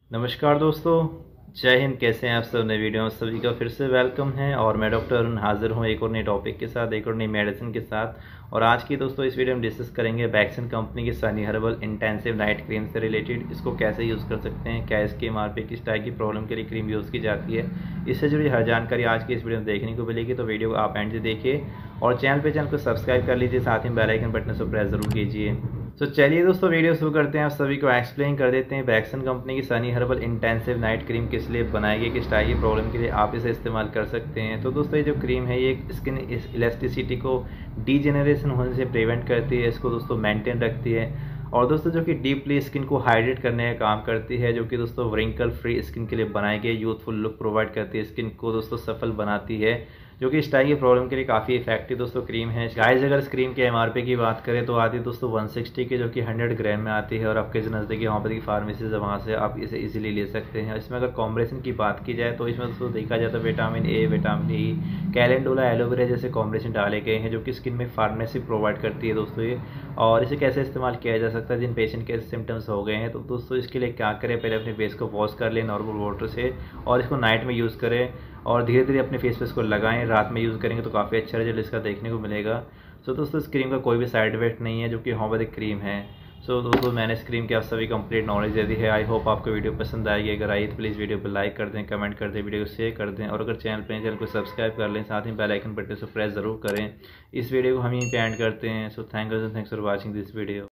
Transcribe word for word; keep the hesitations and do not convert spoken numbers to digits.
नमस्कार दोस्तों, जय हिंद। कैसे हैं आप सब? नई वीडियो में सभी का फिर से वेलकम है और मैं डॉक्टर अरुण हाजिर हूँ एक और नए टॉपिक के साथ, एक और नई मेडिसिन के साथ। और आज की दोस्तों इस वीडियो में डिस्कस करेंगे वैक्सीन कंपनी की Sunny herbal intensive night cream से रिलेटेड। इसको कैसे यूज़ कर सकते हैं, क्या इसके एम आर पी, किस टाइप की प्रॉब्लम के लिए क्रीम यूज़ की जाती है, इससे जुड़ी हर जानकारी आज की इस वीडियो में देखने को मिलेगी। तो वीडियो को आप एंड से देखिए और चैनल पे चैनल को सब्सक्राइब कर लीजिए, साथ ही बेल आइकन बटन से प्रेस जरूर कीजिए। तो चलिए दोस्तों वीडियो शुरू करते हैं। आप सभी को एक्सप्लेन कर देते हैं वैक्सीन कंपनी की Sunny herbal intensive night cream किस लिए बनाई गई, किस टाइप की प्रॉब्लम के लिए आप इसे इस्तेमाल कर सकते हैं। तो दोस्तों ये जो क्रीम है ये स्किन इलास्टिसिटी को डीजेनरेशन होने से प्रिवेंट करती है, इसको दोस्तों मेंटेन रखती है। और दोस्तों जो कि डीपली स्किन को हाइड्रेट करने का काम करती है, जो कि दोस्तों व्रिंकल फ्री स्किन के लिए बनाई गई यूथफुल लुक प्रोवाइड करती है, स्किन को दोस्तों सफल बनाती है, जो कि इस टाइप की प्रॉब्लम के लिए काफ़ी इफेक्टिव दोस्तों क्रीम है। गाइस अगर इस क्रीम के एमआरपी की बात करें तो आती है दोस्तों एक सौ साठ के, जो कि सौ ग्राम में आती है और आपके जो नज़दीकी होम्योपैथिक फार्मेसीज है वहाँ से आप इसे इजीली ले सकते हैं। इसमें अगर कॉम्बिनेशन की बात की जाए तो इसमें दोस्तों देखा जाए तो vitamin A, vitamin E, calendula, aloe vera जैसे कॉम्बिनेशन डाले गए हैं, जो कि स्किन में फार्मेसी प्रोवाइड करती है दोस्तों ये। और इसे कैसे इस्तेमाल किया जा सकता है जिन पेशेंट के सिम्टम्स हो गए हैं, तो दोस्तों इसके लिए क्या करें, पहले अपने फेस को वॉश कर लें नॉर्मल वाटर से और इसको नाइट में यूज़ करें और धीरे धीरे अपने फेस पे इसको लगाएं। रात में यूज़ करेंगे तो काफ़ी अच्छा रिजल्ट इसका देखने को मिलेगा। सो दोस्तों इस क्रीम का कोई भी साइड इफेक्ट नहीं है, जो कि होम्योपैथिक क्रीम है। सो दोस्तों मैंने इस क्रीम की आप सभी कंप्लीट नॉलेज दे दी है। आई होप आपको वीडियो पसंद आएगी। अगर आई तो प्लीज़ वीडियो को लाइक कर दें, कमेंट कर दें, वीडियो को शेयर कर दें और अगर चैनल पर चैनल को सब्सक्राइब कर लें, साथ ही बेल आइकन बटन से प्रेस जरूर करें। इस वीडियो को हम यहीं पे एंड करते हैं। So thank you, thanks for watching this video.